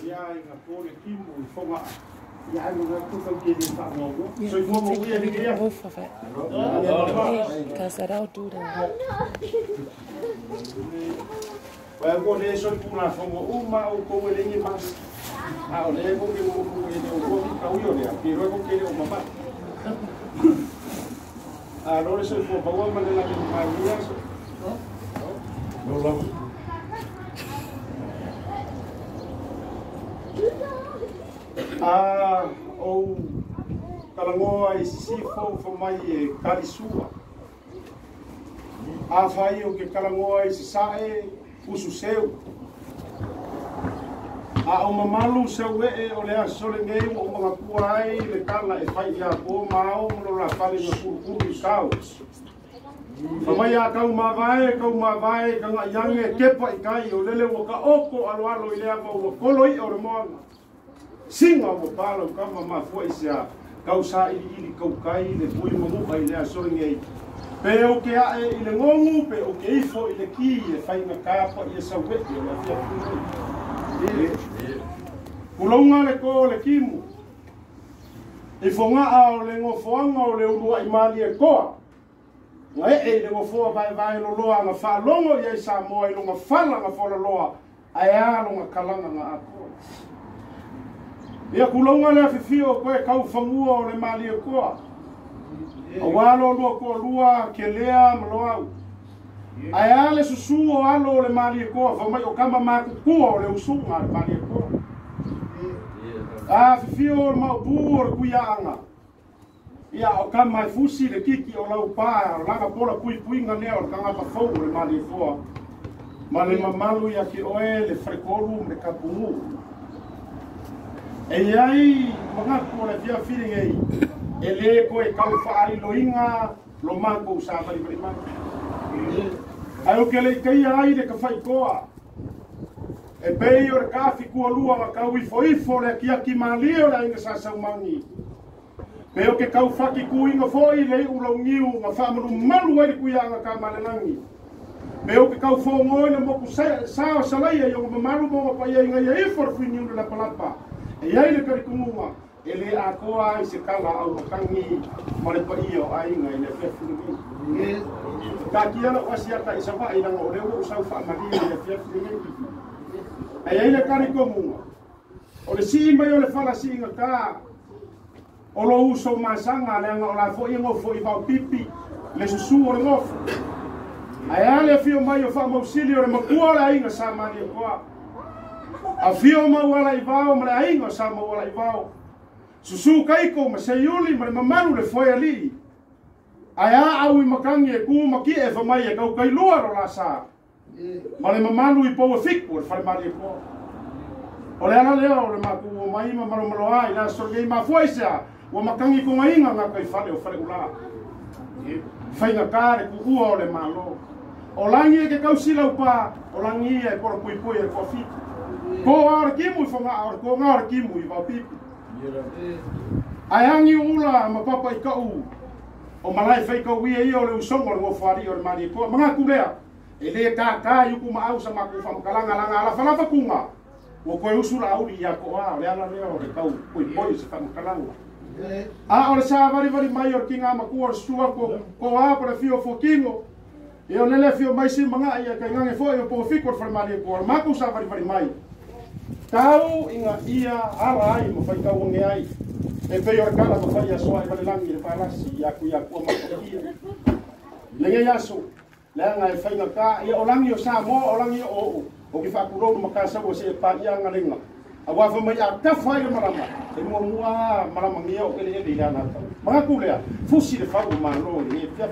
ia inga pole kimu I fonga ia inga kuka kiri whanongo so I fonga uia ni kia Kasarau tu dah. Wai ko le so kuna fonga uma o ko le ni mas a o le ko ke mo ko le o ko ka uio le ki ro ko ke o mama a lo le so ko pa wa ma le la ni ma ia so no lo o talangoa I sifo fo mai e karisua a fai o ke talangoa I sae usu seu a o mamalu seu e o lea sole ngei o mga kua ai le kala e fai ia po mao mo la fale na kurukuru I kau Famai a kau mawai, ka ngā iange kepa I kai o lele o ka oko alo alo I lea ma o koloi o re moanga. Singa o palo kama ma foi sia kau sa ili kau kai le pui mamu ai le sore ngei pe o ke a I le ngongu pe o ke ifo I le ki e fai na kapa I sa weti o la fia kulonga le ko le kimu I fonga a o le ngofoanga o le urua I mali e koa ngai e le ngofoa vai lo loa nga fa longo I sa moa I longa fala nga fola loa ai a longa kalanga nga ako Ia kulonga le fifio koe kau whangua o le mali e koa. A walo lua koa lua ke lea maloau. Ai ale susu o alo o le mali e koa. Whamai o kama maku kua o le usunga le mali e koa. A fifio o le maupu o le kuia anga. Ia o kama e fusi le kiki o lau paa. O langa pola pui puinga lea o le kangapa fau o le mali e koa. Ma le mamalu ia ki oe le frekoru me kapungu. E ai mga ko le fia feeling ai e le ko e kau whaari loinga lo mango sa pari pari mango ai o ke le kai ai le ka whai koa e pei o re kafi kua lua ma kau I foifo le kia ki malio le inga sa saumangi pe o ke kau whaki kuinga foi le ulau ngiu ma whamanu malu ai kuia anga ka malenangi pe o ke kau whongoi le moku sao salai ai o mamaru mo pa ia inga ia ifor fuiniu le palapa E ai le karikunga, e le a koa ai se kala au makangi mare pa iyo ai nga i le whiawhirungi. Ka kia na wasiata I sawa I nanga o leo usau whaamari I le whiawhirungi. E ai le karikunga, o le si mai o le whala si inga ka, o lo uso masanga le anga o la fo ingo fo I vau pipi, le susu o le ngofu. Ai ale fio mai o whaamausili o le makua le inga sa mani o koa. A fio ma wala I vao ma le ainga sa ma wala I vao. Susu kaiko ma se yuli ma le mamaru le foi ali. Ai a au I makangi e ku ma ki e whamai e kau kai lua ro la sa. Ma le mamaru I pou e fiku e whare mari e po. O le ana leo o le maku o mai ma malo malo ai la sorgei ma foi sea. O makangi ko mainga nga kai whare o whare ula. Whainga kare ku ua o le malo. O langi e ke kau sila upa. O langi e kora pui pui e kua fiku. Ko ar kimu fonga ar ko ngar kimu I va pipi. Ai angi ula ma papa I kau. O malai fai kau ia I o le usongo le ngofari o le mari ko manga kulea. E le ka yuku ma au sa ma ku fam kalanga langa ala fala kunga. O ko usula au ia ko a le ala le o le kau poi se fam kalanga. A o le sa vari mai o kinga ma ku o stua ko a para fio fokingo. E o lele fio mai si manga ia ka ngange foi o po fiko for mari ko ma ku sa vari mai. Kau inga ia ala ai mo fai kau nge ai e pei ora kala mo fai aso ai vale langi le palasi ia ku ma kia le nge yaso le nga e fai nga ka ia o langi o sa mo o langi o ki fa ku ro mo ka sa o se pa ia nga lenga a wa fa mai a ka fai le marama e mo mua marama ngia o ele ele ia na ma ku le fusi le fa ma lo le pia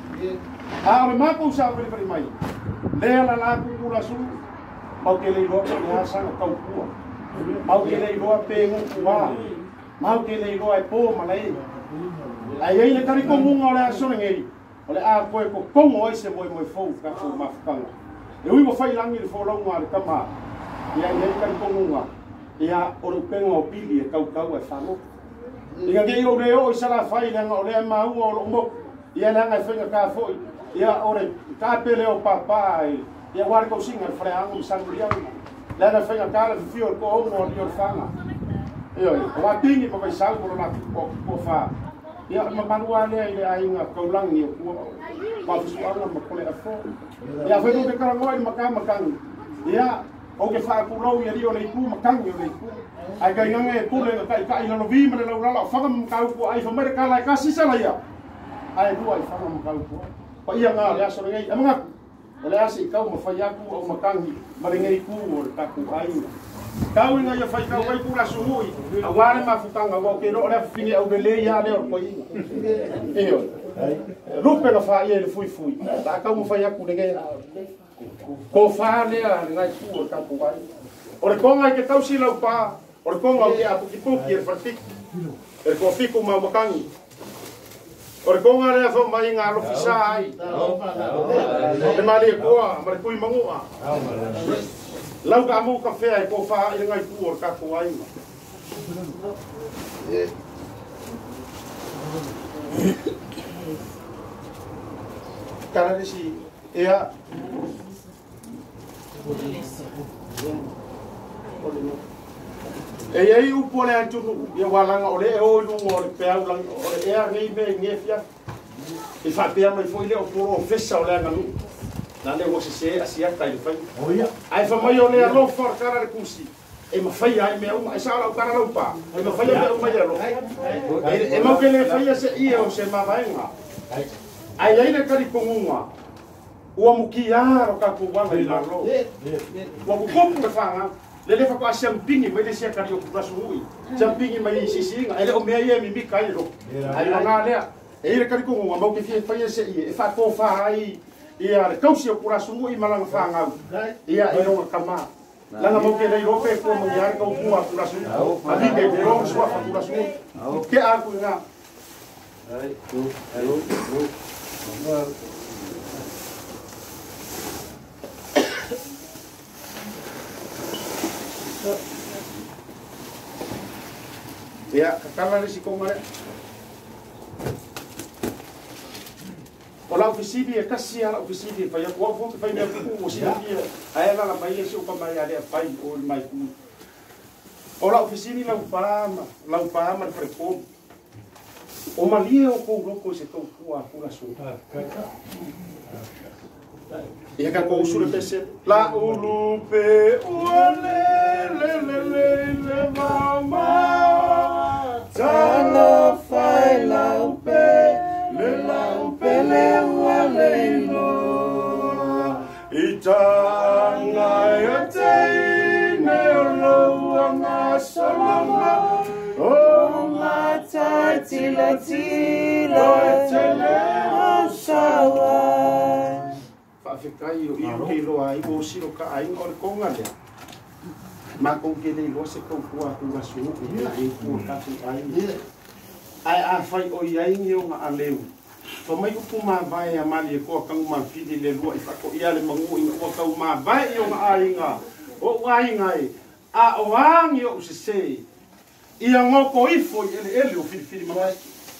a o ma ku sa vale mai le la ku la su mau ke le roa ka sa ka kua mau ke le roa pe ngu kua mau ke le roa e po malai ai le kari ko munga le aso ngei ole a ko ko mo se mo fo ka ko ma fanga e ui mo fai langi le fo longa le kama ia kari ko munga ia o ro penga o pili e kau e famo ia ke o le o sala fai le ole ma u o mo ia na ngai fenga ka fo ia ore ka pele o papa ia war ko singa freang sanguria la na fai kala fio ko mo dio fanga yo wa pingi pa vai sal ko na ko fa ya ma manua le ile ainga ko lang ni ko ma fusuanga ma ko le afo ya foi do kala ngoi makang ya o ke fa ku lo ya dio le ku makang yo le ku ai ga ngange ku le ka ina no vi ma le la fa kam ka ku ai fa mer kala ka si sala ya ai du ai fa ma ka ku pa ia nga ya so ngai amanga ole asi kau ma fai aku o makangi maringai ku o taku ai kau inga ya fai kau kai kura sumui awale ma futanga mo ke no ole fini au bele ya le o koi iyo rupe na fa ia le fui ta kau ma fai aku ngai ko fa le a ngai ku o taku ai ore konga ke kau si lau pa ore konga ke apu ki puki e fatik e ko fiku ma makangi ore konga le fo mai nga lo fisa ai e mali ko ma kui mangua lau ka mu ka fe ai ko fa i ngai ku or ka ko ai cara si ea e ai u pole atu ia walanga ole e o lu ngor pe au lang ole e ngai me ngefia e fa pe mai foi le o poro fesa ole nga lu na le wo se asia tai fai oia ai fa mai ole a lo for cara de kusi e ma fai ai me uma sa la cara lo pa e ma fai me uma ia lo e ma ke le fai se ia o se ma vaenga ai ai le kari kongunga o mukiaro ka ku wanga i la lo wa ku kopu de fanga le fa ko asiampingi mai le sia kari o ku sui jampingi mai sisinga ele o me ia mi mi kai lo ai nga le e le kari kongunga ma ke fai se ia e fa ko fa ai ia le kausi o kura sumui malanga fanga ia e no kama langa mo ke le rope ko mo yar ko mua kura sumui ali ke ro sua fa kura sumui ke a ku nga ai ya kakala le si konga ola ofisini e kasi ala ofisini fa ya ko ko fa me ku si dia ai la mai e so pa mai ale pai o mai ku ola ofisini la upama frepo o malie o ko loko se to ku a pura so ia ka ko usule pese la ulupe le mama tana fai la upe le waleino itanga yatene loanga salama o mata tila tele sawa fa fikai o ilo ai o siro ka ai or konga le ma con ke le lo se ko ku a su ai ku ka ai a fai o iai o nga aleu fa mai ku ma vai a mali ko ka ma fili le lo i fa ko ia le mangu i ko ka ma vai o nga ainga o ainga a o ang yo se ia ngoko i fo ele o fili ma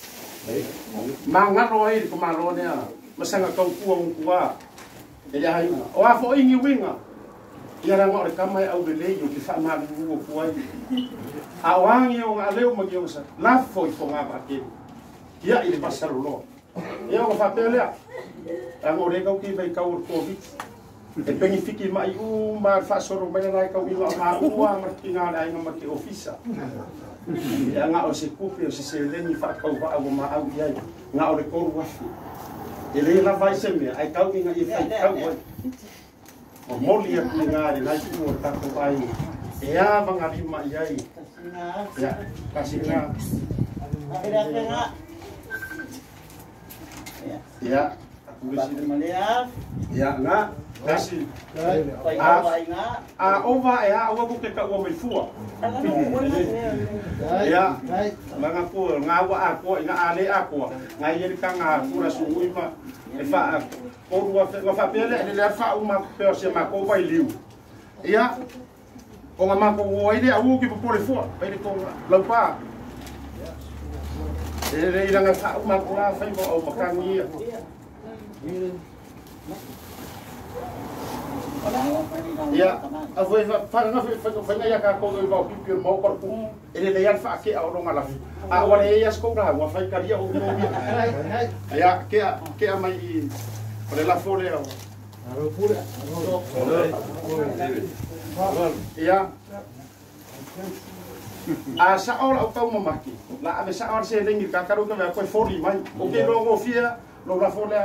nga ro ai ko ma ro ne masanga ka ku ku a ele ai o a fo ingi winga ia ra ngore ka mai au le yo ki fa ma ku ku ai a wang yo nga leo ma yo sa la foi ko nga ba ke ia ile pasar lo ia ko fa pele a ngore ka ki vai ka ur covid e pengi fiki mai u ma fa soro mai na ka u ma u ma ki nga ai nga ma ki ofisa ia nga o se kupi o se le ni fa ka u ba au ma au ia nga o le ko wa ele la vai se me ai ka u nga i fa ka u o moli ki nga le na ku ta ko ai ia banga lima iai ya kasih nga ya aku bisi malia ya nga kasih a ova ya awa ku ke ka o mai fua ya manga ku nga wa ako nga ale ako nga yeri ka nga ku ra su uima e fa ko wa fa pele le fa uma pe se ma ko vai liu ya o nga mako o ile au ki po le fo pe le ko lau pa e ira nga fa uma ko la fa mo o makangi Ya, avoe whanga whainga ia ka kō i wau pipi o mau korku. E le leia wha ke au ronga lafi. A wale e as kōra, wa whai karia o ngō mia. Ya, ke a mai i, o le lafo le au. Ya. A sa ora o tau mamaki. La ave sa ora se ringi ka karu ka koe fori mai. O ke no go fia, lo lafo le.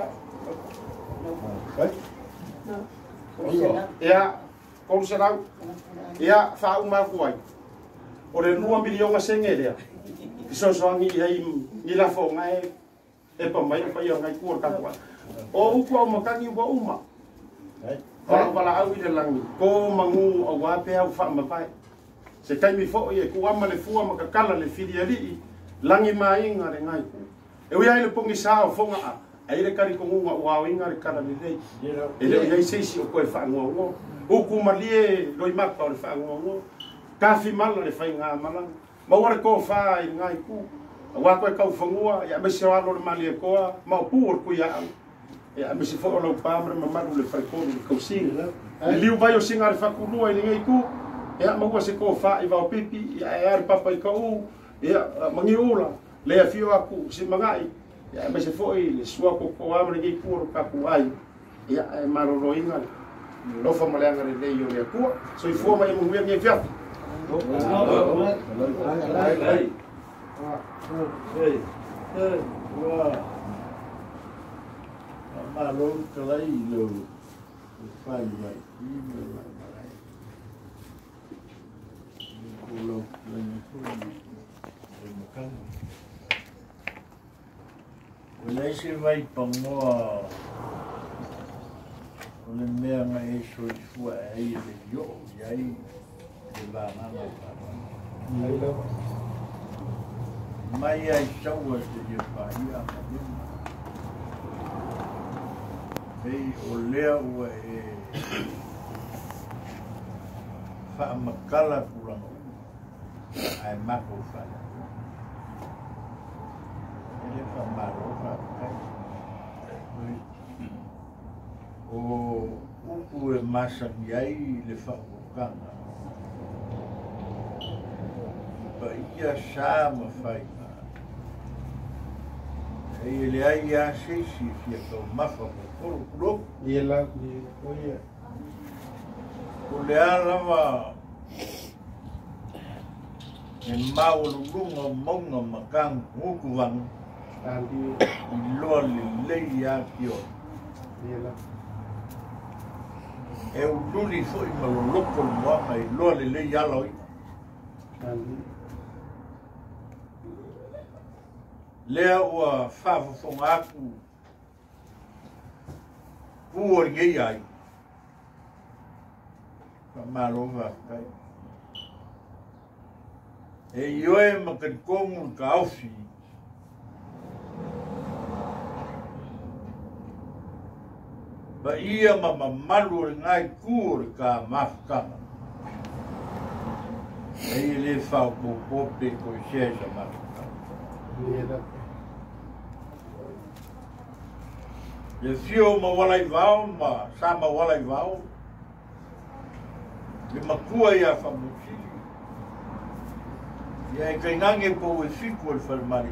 Ya, kon se rau. Ya, fa uma kuai. O le 2 miliona senge lea. So angi ai ni lafo ngai e pa mai pa ia ngai kur ka kwa. O uku au makangi wa uma. Ko wala au i le langi. Ko mangu au wape au fa mapai. Se kai mi fo e ku ama le fua ma kala le filiali langi mai nga le ngai. E ui ai le pongi sa o fonga a. Ai le kari ko ngunga wa inga le kala le dei. E le ai seisi o koe fa ngo. Uku malie loi maka o le fa ngo. Kafi mala le fa nga mala. Ma wara ko fa i ngai ku. Wa koe kau fangua ya me se wa lo malie koa ma pu ku ya. Ya me se fo lo pamre ma maru le fa ko ko singa. Liu vai o singa le fa ku lua i ngai ku. Ya ma se ko fa i va pipi ya ar papa i ko ya mangi ula le afio aku si magai ya me se foi le sua ko ko amre ngai ku ka ku ai ya e maro roinga lo fa male ngare le yo le ku so i fo mai mo ngai fia ma lo kalai lo fa vai Ulo Ulai se vai pangoa Ule mea nga e so i fua e ai le yo Iai le vānganga Mai ai saua se je whahia Hei o lea ua e whaamakala kuranga ai mako fala ele fa malo fa o uku e masa yai le fa kanga pa ia sa ma fai ele ai ia se si ko mafa ko ko Iela ni oia. o le ala e mau lunga monga makang uku wang Andi i loa le lei a kio iela. e u luli foi ma lo loko luanga i loa le lei aloi Andi lea ua whaafafonga aku kuori ngei ai ka malova kai e ioe makankongu ka aufi ba ia mamalu o ngai kur ka mafkanga e le whao popope ko xeja mafkanga Iela. le fio ma walai vao ma sa ma walai vao le makua ia whamuti ia e kaingange po e fiku e whalmari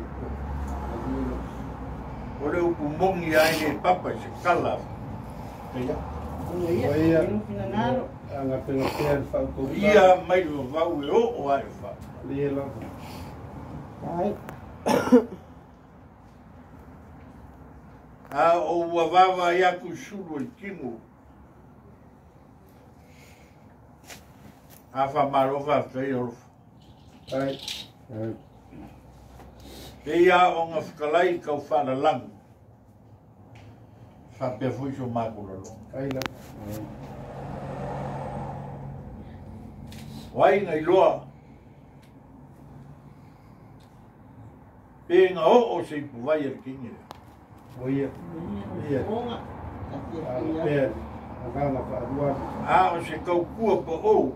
o le upu mongi ai ne papa se kala Ia. Oia. Anga pena pena fa ko. ia mai lo vau e o ai wha Iela. Ai, a o ua vava ia ku suru e kimo a whamarofa kai o Ai. Ai. e ia o ngā whakalai kau whana langu whapea fui so mākura lo Ai la. wai ngai loa pe ngā o se puwai ar kingi Oia. Ia. Pena. Anga fa dua. a o se kau kua pa o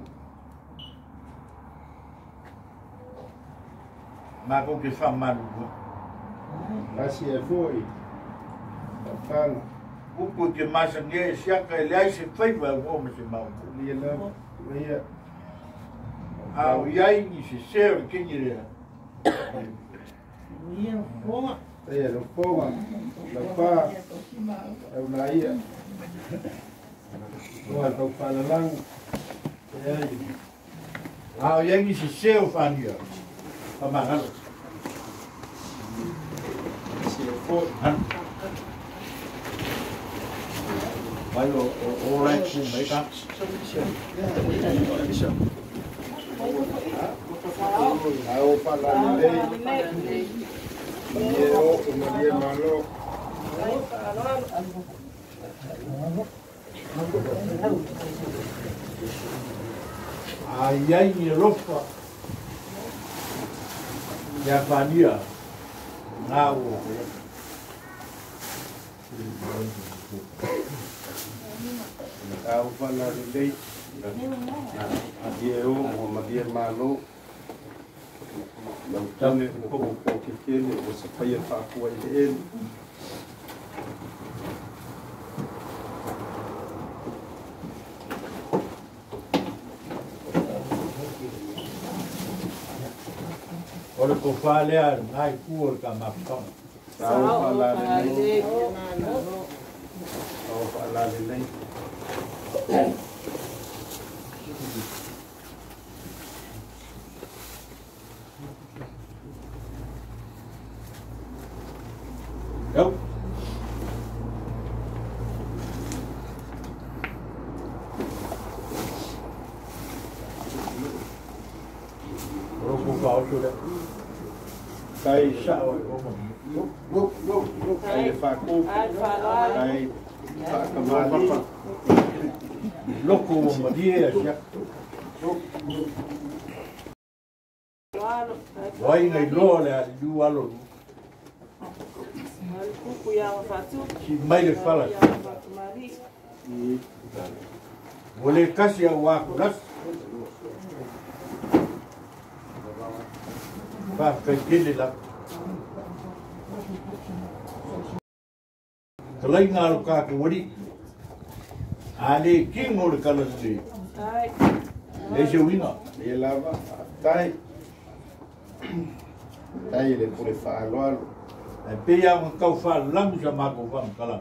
mako ke whamaru Asi e foi. Tana. Uku ke masange siaka ele se faiva o me se mau. Ni la ia. Au iai ni se seo ke ni rea. Ia fonga. Ia lo ponga. La pa. Au na ia. Wa tau pala lang. Au iai ni se seo fania. Pamahalo. Se fo. Vai o lai ku mai ka. Au pala lei. Miro, Maria Malo. Ai ai ni rofa. Ya fania. Ngau. Au pala lei. Adieu, Maria Malo. Lau tane o ke kene o se paia whakua i ele. Ora ko whalea ngai kua ka mapakama. Au pala lei. Au pala lei. Yep. Ora ko ka o le. Kai Sa o mo. Kai whaku. Kai whakamani. Loko o mo dia sia. Wai ngai lo le du alo. Si mai le fala. Wole kasi a waku las. Fa kai kele la. Kalai ngā roka ka wari. Ale ki ngō le kala se. Le se winga. E lava. Tai. Tai le pure whaaloalo. Ai pe ia ma kau fa lam sa ma ko fa kala.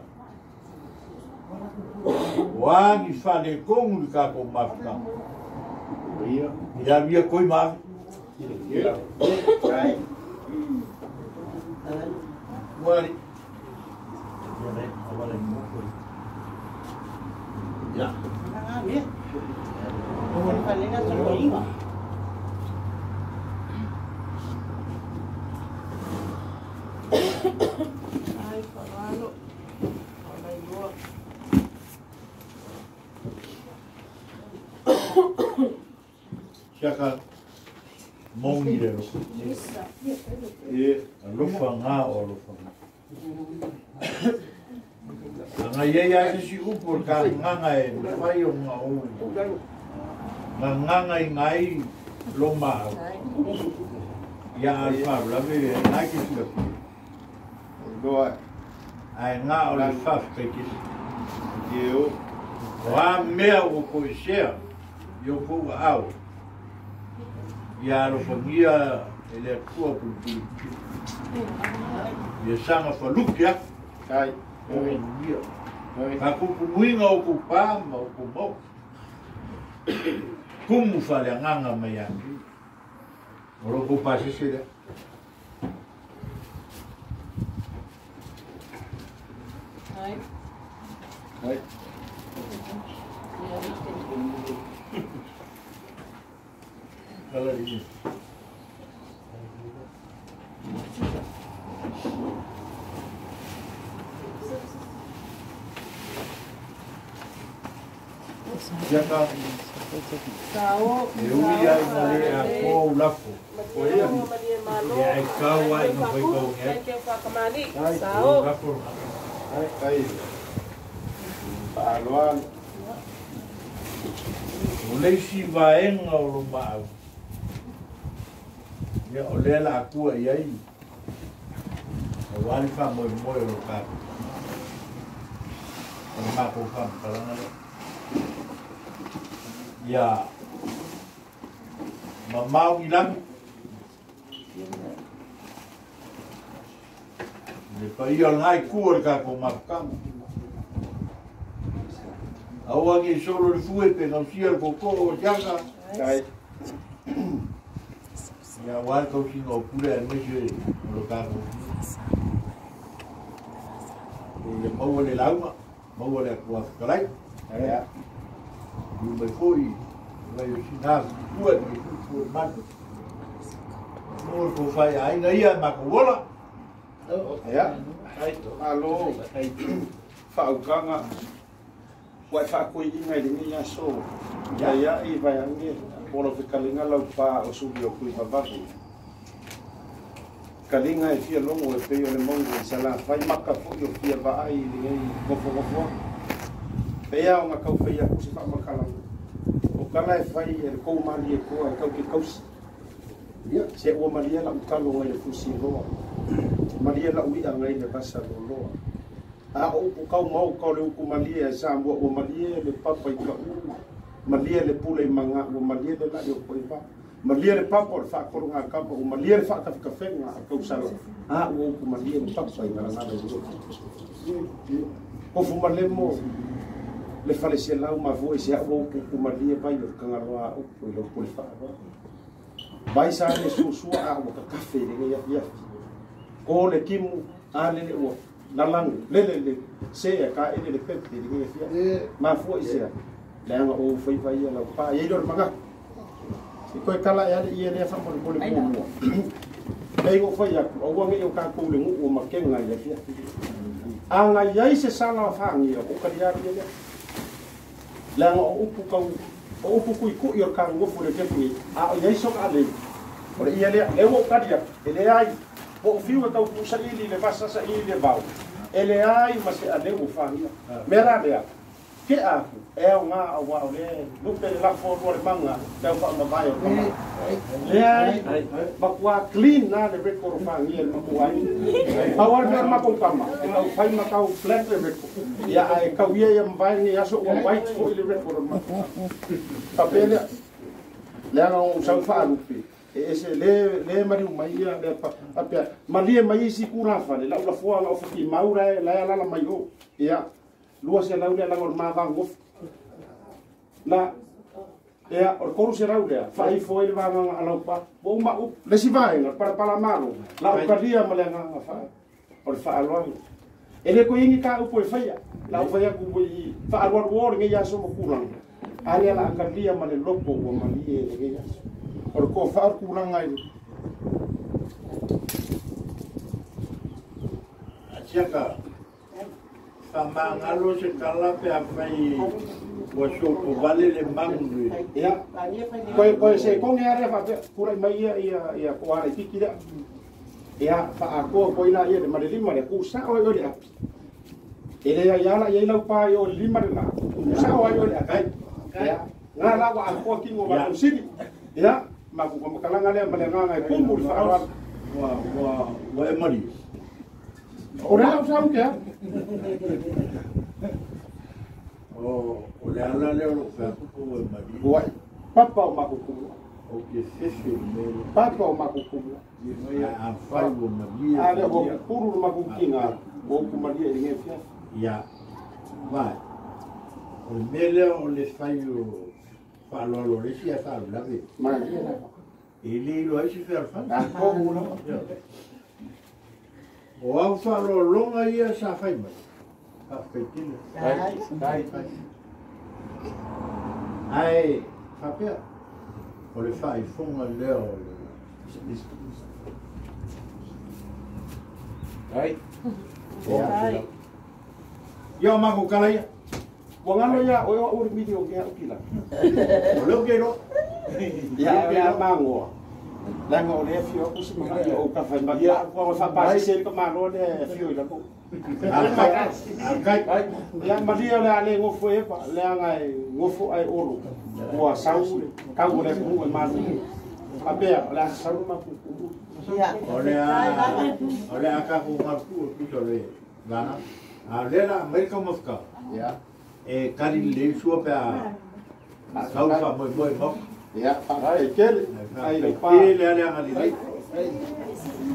Wa ni fa le kong ka ko ma ka. Ia. Ya via koi ma. Ia. Tai. Wari. Ya. Siaka mongi le ro. Lofa ngā o lofa ngā. Ngā iei a si upo ka nganga e whai o ngā o. Ngā nganga i ngai lo maa. Ia alfa lawe e nai ki tua. Doa. Ai ngā o le whaf pe ki. Ieu. O a mea o koe sea. Io kou au. Ia lo whangia e le kua pulpuli. Ia sanga whalukia. Tai. Ka kupu muinga o ku pāma o ku mau. Kumu whare nganga mai angi. Oro ku pāsese rea. Hai. Kala rini. Siaka e ui ai na le a kou lafo. E ai kau ai na whai kou ngai. Kou lafo. Hai. Hai. Whaaloalo. O leisi vaenga o lo mau. Ia o lea la akua i ai. O wali wha moi moi o lo kapu. Mako kam kalanga. Ya. Mamau ilang. Le paiol ngai kuor ka ko makam. Awangi solo le fue pe no sia ko ko janga. Kai. Ya wal ko singo pure me je lo ka ko. Le mau le lauma, mau le ko kalai. Ya. Ni me foi, vai o sinal, kuat ni ku man. Mo ko fai ai na ia makola. Ya, alo, whaukanga, wai whakui ingai ringi ia so, ia i vai ange, polo te kalinga lau pā o sugi o kui mawaki. Kalinga e fia longo e peo le mongo i sala, vai maka fui o fia vaai i ringi gofo. Pea o ngā kau whaia kusi whakamakala. O kala e whai e kou mari e kua e kau ke kausi. Se ua maria la ukalo ngai le fusi loa. Maria la uia ngai le basa loa. A o upu kau mau kau le uku maria e sa mua ua maria le papa i ka uu. Maria le pule i manga ua maria le lai o koiwa. Maria le papa o le whaakoronga a kapa ua maria le whaakawhikawhenga a kau sala. A ua uku maria le papa i ngarangana i loa. Kofu malemo le fale se lau ma voi se ua uku maria vai o kangaroa upu i lo pule whaakaroa. Vai sa le susua a o ka kafe le ia. Ko le kimu a le o nalang le se ka ele le pepe le ia. Ma fo ise. Le nga o foi vai la pa ye dor manga. Si ko kala ya ia le fa mo mo. Dai go foi ya o wa nge o ka ko le ngu o makenga ia ia. Anga ia se sala fa ngi o ka dia le. Le nga o upu ka o upu ku i ka ngo fu le kepi a o ia so ka le. Ora ia le o ka dia ele ai o fiu ka ku sa ili le passa sa ili le bau. Ele ai ma se ale o fa ia. Mera le ke a e o nga wa le lu pe la fo le manga te fa ma vai o le ai ba kwa clean na le be ko fa ngi le ko ai awar me ma ko kama e ka fai ma ka flat le be ya ai ka wi ya vai ni aso o vai ko le be ko ma pa pele le ana o sa fa lu pe e se le mari mai ya le pa apia mali mai si kura fa le la fo la fo ki maura la mai o ya lua se la ule la ngor ma va ngof la ya or koru se raulea fai foi va nga ala pa bo ma u le si vai nga para malo la o kadia ma le nga fa or fa alwa ele ko yingi ka u poi faia la o faia ku boi fa alwa wor nga ya so mo kuran ale la kadia ma le lopo o ma li e le ya or ko fa kuran nga i Achaka Tamangalo se kala pe apai wa so vale le mangu ya ko se ko nge are fa pura mai ia ko ara tikira ya fa ako ko ina ia de mare lima le ku sa o le api ele ya la ia la pa yo lima la sa o yo le akai ya nga la wa ako ki mo ba sini ya ma ku ko kala ngale male nga ku mu fa wa e mari ora o sa o ke o le ala le o ka ko e mari Wai, papa o makukumu. o ke sese me Papa o makukumu. ya a fai o mari Ale o puru makukinga o kumalia inge fia. ya vai o mele o le fai o fa lo le sia ta la ve Ma ele lo ai se fer fa a ko una. o au fa lo longa ia sa fai mai a feitina ai fa pe o le fai fonga leo Ai. yo ma ko kala ia Wa ngalo ya o video ke ukila. o lo que no Ya mango. Langa o le fio ku se ma o ka fa ma ya ko fa pa se ko ma no le fio ila ko. Akai Ya maria le ale ngofo e pa le anga ngofo ai oro. Wa sau ka o le ku ma no. Ape la sau ma ku. ole a ka ko ma ku so le gana a le la America Moscow Ya. E kari le sua pe a kau fa moi moi mo. Ya, ai kele. Ai le pa. Ele ale ngali.